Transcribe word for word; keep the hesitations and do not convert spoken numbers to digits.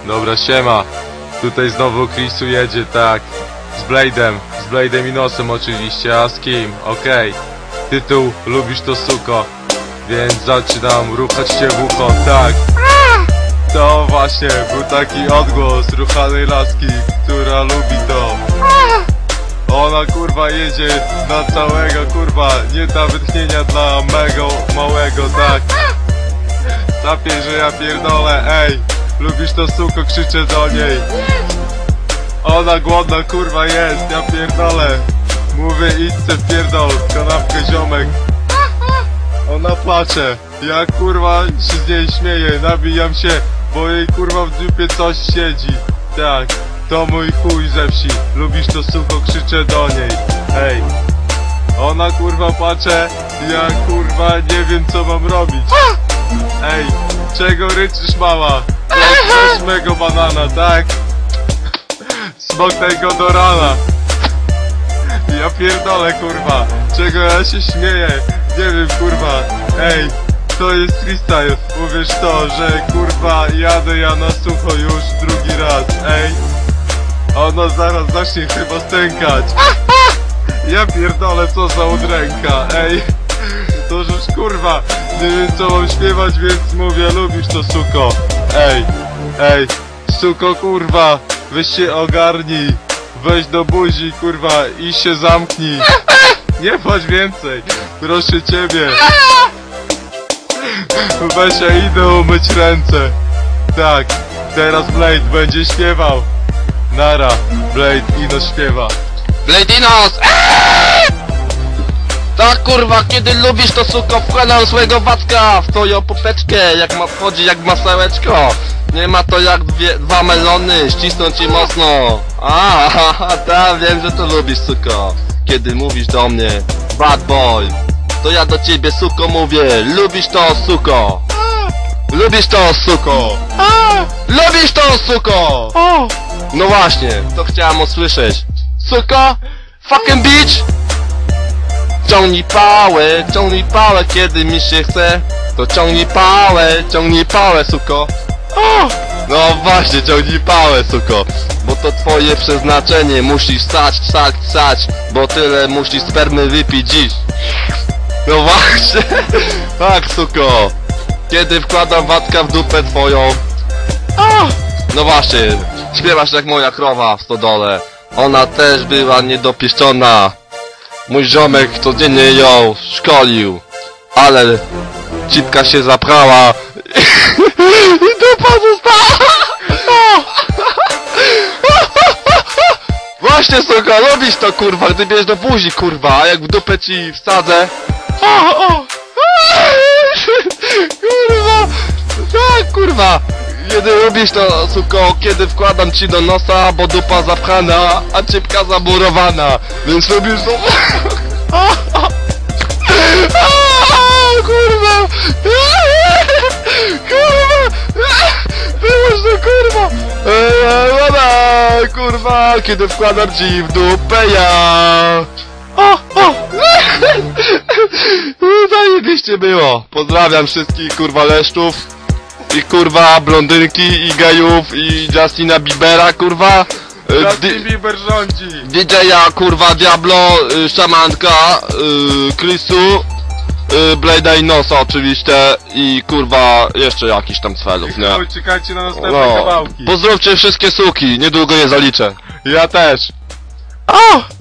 Dobra, siema. Tutaj znowu Chrisu jedzie, tak. Z Blade'em, z Blade'em i Nosem oczywiście, a z kim? Okej. Okay. Tytuł Lubisz to suko. Więc zaczynam ruchać cię w ucho, tak. To właśnie był taki odgłos ruchanej laski, która lubi to. Ona kurwa jedzie na całego, kurwa, nie da wytchnienia dla mego małego, tak. Zapie, że ja pierdolę, ej. Lubisz to suko, krzyczę do niej. Ona głodna kurwa jest, ja pierdolę. Mówię idź se pierdol, kanapkę ziomek. Ona płacze, ja kurwa się z niej śmieję, nabijam się, bo jej kurwa w dupie coś siedzi. Tak, to mój chuj ze wsi, lubisz to suko, krzyczę do niej. Ej, ona kurwa płacze, ja kurwa nie wiem co mam robić. Ej, czego ryczysz mała? Chcesz mego banana, tak? Smoknij go do rana. Ja pierdolę kurwa, czego ja się śmieję? Nie wiem kurwa, ej, to jest freestyle. Uwierz to, że kurwa jadę ja na sucho już drugi raz, ej. Ona zaraz zacznie chyba stękać. Ja pierdolę, co za udręka, ej. To już kurwa, nie wiem co mam śpiewać, więc mówię lubisz to suko. Ej, ej, suko kurwa, weź się ogarnij. Weź do buzi kurwa i się zamknij. Nie płacz więcej, proszę ciebie. Weź ja idę umyć ręce. Tak, teraz Blade będzie śpiewał. Nara, Blade Inos śpiewa. Blade Inos! Tak kurwa, kiedy lubisz to suko, wkładam swojego wacka w twoją popeczkę, jak ma wchodzi jak masełeczko. Nie ma to jak dwie, dwa melony, ścisną ci mocno. A, ta, wiem, że to lubisz suko. Kiedy mówisz do mnie, bad boy, to ja do ciebie suko mówię, lubisz to suko. Lubisz to suko. Lubisz to suko. No właśnie, to chciałem usłyszeć. Suko, fucking bitch. Ciągnij pałę, ciągnij pałę, kiedy mi się chce. To ciągnij pałę, ciągnij pałę, suko. No właśnie, ciągnij pałę, suko. Bo to twoje przeznaczenie, musisz sać, sać, sać. Bo tyle musisz spermy wypić dziś. No właśnie. Tak, suko. Kiedy wkładam wacka w dupę twoją. No właśnie, śpiewasz jak moja krowa w stodole. Ona też była niedopieszczona. Mój ziomek codziennie ją szkolił, ale cipka się zaprała i dupa została. Właśnie suka, lubisz to kurwa, gdy bierzesz do buzi kurwa, a jak w dupę ci wsadzę. Kurwa, tak kurwa. Kiedy lubisz to suko, kiedy wkładam ci do nosa, bo dupa zapchana, a cipka zamurowana. Więc lubisz to... Kurwa! Kurwa! Wyłóż to kurwa! Eee, kurwa! Kiedy wkładam ci w dupę ja... Zajebiście było! Pozdrawiam wszystkich kurwa leszczów. I kurwa blondynki, i gejów, i Justina Biebera, kurwa. Justin Bieber rządzi. D J-a, kurwa, Diablo, y, szamanka, y, Chrisu, y, Blade'a i Nosa oczywiście i kurwa jeszcze jakiś tam celów, nie? Oj, czekajcie na następne No. kawałki. Pozdrówcie wszystkie suki, niedługo je zaliczę. Ja też. O!